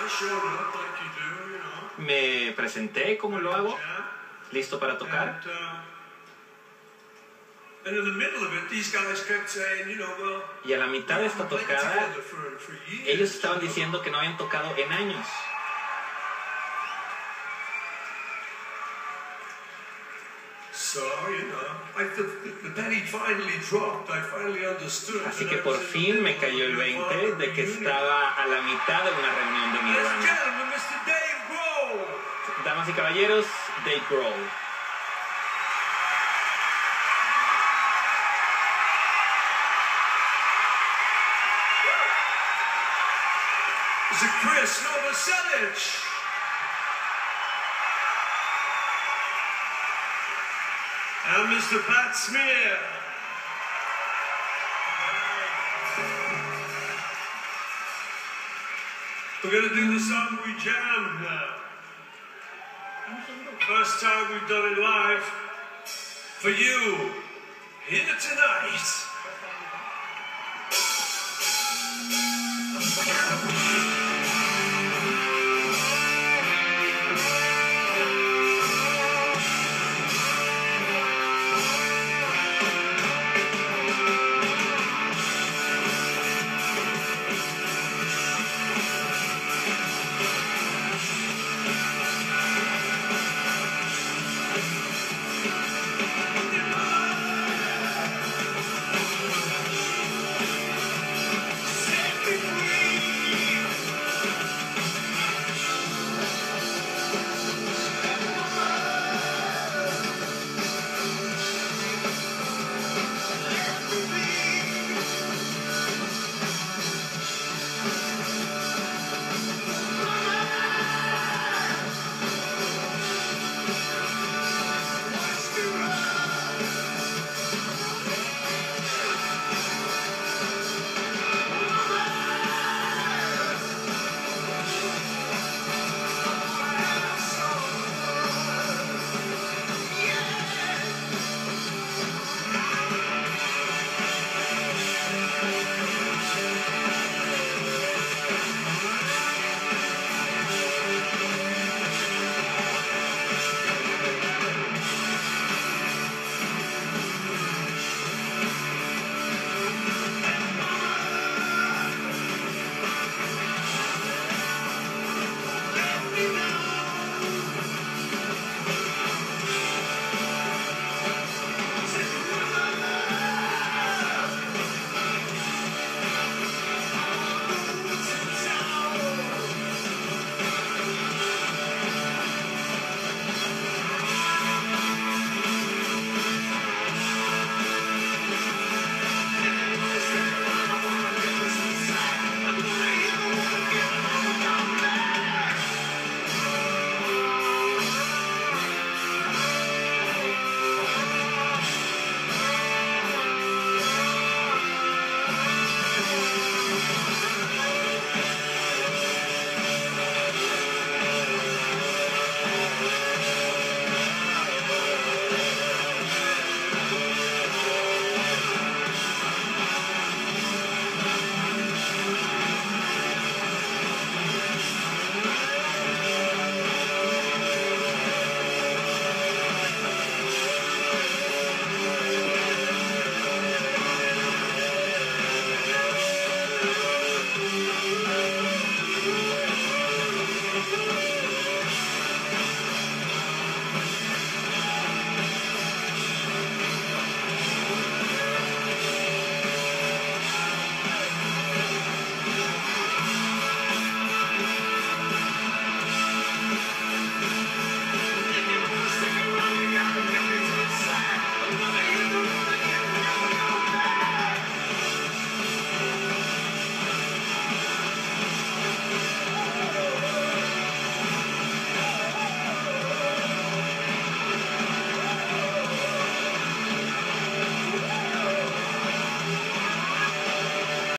Me presenté como lo hago, listo para tocar. Y a la mitad de esta tocada, ellos estaban diciendo que no habían tocado en años. Así que por fin me cayó el 20 de que estaba a la mitad de una reunión de Nirvana. Damas y caballeros, Dave Grohl. Chris Novoselic. And Mr. Pat Smear. We're going to do the song we jammed now. First time we've done it live. For you, here tonight.